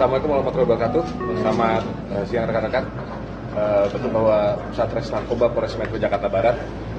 Assalamualaikum warahmatullahi wabarakatuh. Selamat siang rekan-rekan. Betul bahwa Satres Narkoba Polres Metro Jakarta Barat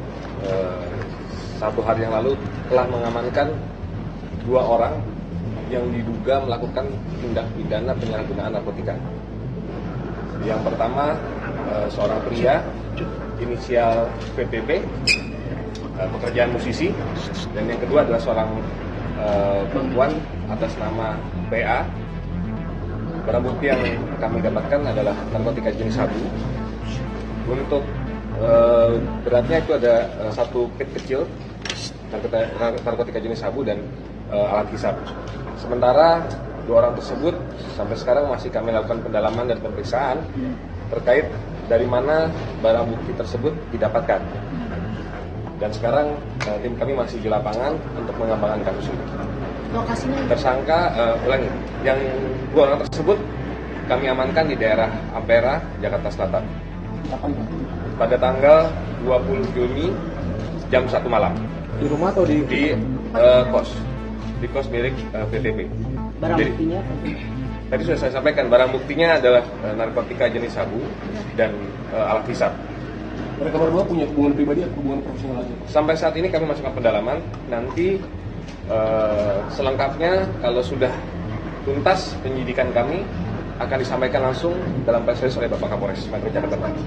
1 hari yang lalu telah mengamankan 2 orang yang diduga melakukan tindak pidana penyalahgunaan narkotika. Yang pertama seorang pria inisial PPP, pekerjaan musisi, dan yang kedua adalah seorang perempuan atas nama PA. Barang bukti yang kami dapatkan adalah narkotika jenis sabu. Untuk beratnya itu ada 1 pit kecil narkotika jenis sabu dan alat hisap. Sementara 2 orang tersebut sampai sekarang masih kami lakukan pendalaman dan pemeriksaan terkait dari mana barang bukti tersebut didapatkan. Dan sekarang tim kami masih di lapangan untuk mengembangkan kasus ini. Lokasinya? Tersangka, yang 2 orang tersebut kami amankan di daerah Ampera, Jakarta Selatan. Pada tanggal 20 Juni jam 1 malam. Di rumah atau di kos? Di kos milik PTP. Barang buktinya apa? Tadi sudah saya sampaikan, barang buktinya adalah narkotika jenis sabu dan alat hisap. Mereka berdua punya hubungan pribadi atau hubungan profesional aja? Sampai saat ini kami masih melakukan pendalaman. Nanti selengkapnya kalau sudah tuntas penyidikan kami akan disampaikan langsung dalam press release oleh Bapak Kapolres Metro Jakarta Barat.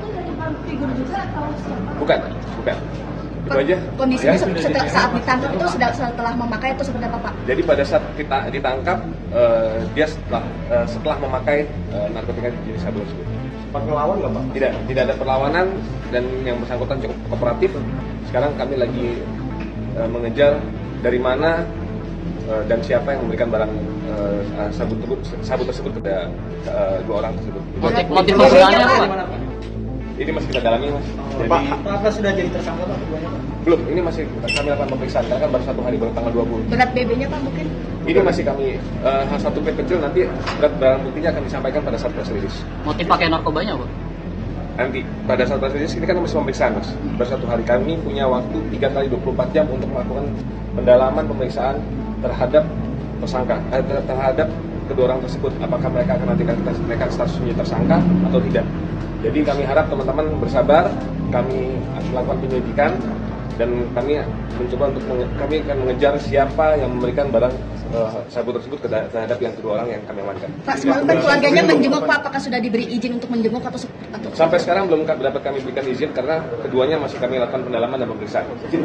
Bukan. Itu aja. Kondisinya Ya? saat ditangkap itu setelah memakai atau seperti apa, Pak? Jadi pada saat kita ditangkap, dia setelah memakai narkotika jenis sabu tersebut. Sempat ngelawan nggak, Pak? Tidak ada perlawanan dan yang bersangkutan cukup kooperatif. Sekarang kami lagi mengejar dari mana dan siapa yang memberikan barang sabu tersebut kepada 2 orang tersebut. Motif pembunuhannya apa? Ini masih kita dalami, Mas. Jadi Apakah sudah jadi tersangka, Pak? belum, ini masih kami lakukan pemeriksaan karena kan baru 1 hari, baru tanggal 20. Berat BB-nya, Pak, mungkin? Ini masih kami 1 pet kecil, nanti berat barang buktinya akan disampaikan pada saat press release. Motif pakai narkobanya, Pak? Nanti pada saat press release ini kan masih pemeriksaan, Mas. Baru 1 hari, kami punya waktu 3 kali 24 jam untuk melakukan pendalaman pemeriksaan terhadap tersangka, terhadap kedua orang tersebut. Apakah mereka akan nanti mereka statusnya tersangka atau tidak. Jadi kami harap teman-teman bersabar, kami akan melakukan penyelidikan dan kami mencoba untuk kami akan mengejar siapa yang memberikan barang sabu tersebut terhadap yang kedua orang yang kami amankan. Pak, semalam kan keluarganya menjenguk, Pak. Apakah sudah diberi izin untuk menjenguk atau Sampai sekarang belum dapat kami berikan izin karena keduanya masih kami lakukan pendalaman dan pemeriksaan.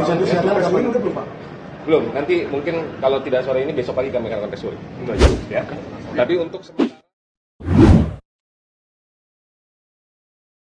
Belum, nanti mungkin kalau tidak sore ini besok pagi kami akan lakukan tes urin. Itu aja, ya. Tapi untuk sementara